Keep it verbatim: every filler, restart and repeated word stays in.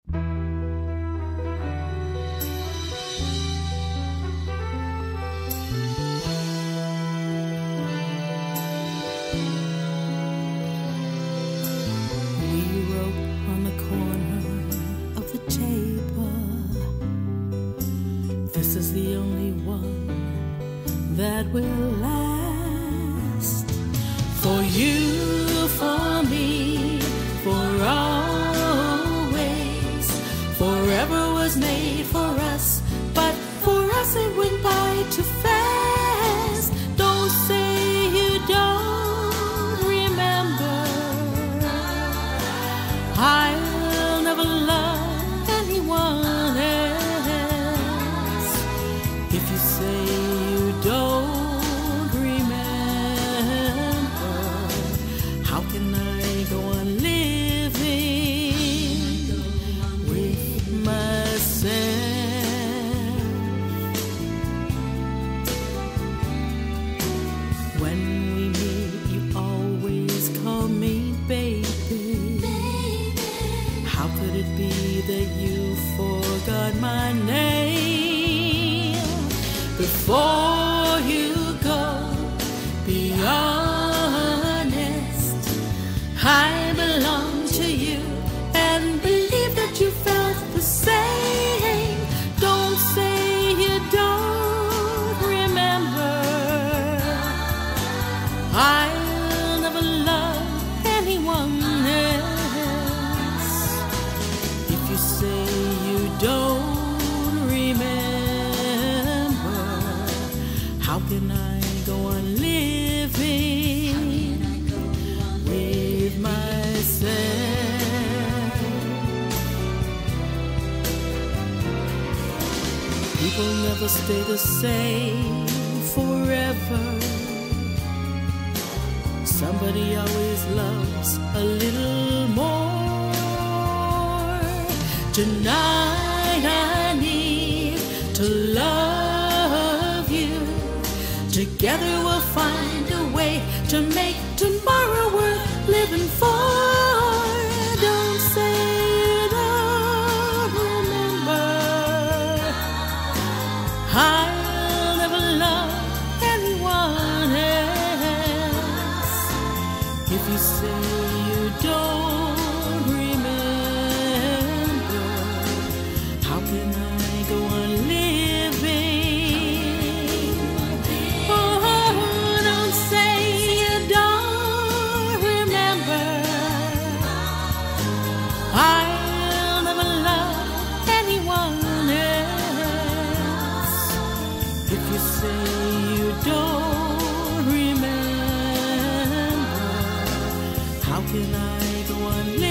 This is the only one that will last. For you, for me, for always. Forever was made for us, but for us it went by too fast. Don't say you don't remember. I'll never love anyone else. If you say you don't remember, how can I go on living with myself? When we meet, you always call me baby. How could it be that you forgot my name? Before you go, be honest. I belong to you and believe that you felt the same. Don't say you don't remember. I'll never love anyone else. If you say you don't remember, how can I go on living with myself? People never stay the same forever. Somebody always loves a little more. Tonight I need to love you. Together we'll find a way to make tomorrow worth living for. Don't say you don't remember. I'll never love anyone else. If you say you don't remember, how can I go on living? Oh, don't say you don't remember. I'll never love anyone else. If you say you don't remember, how can I go on living?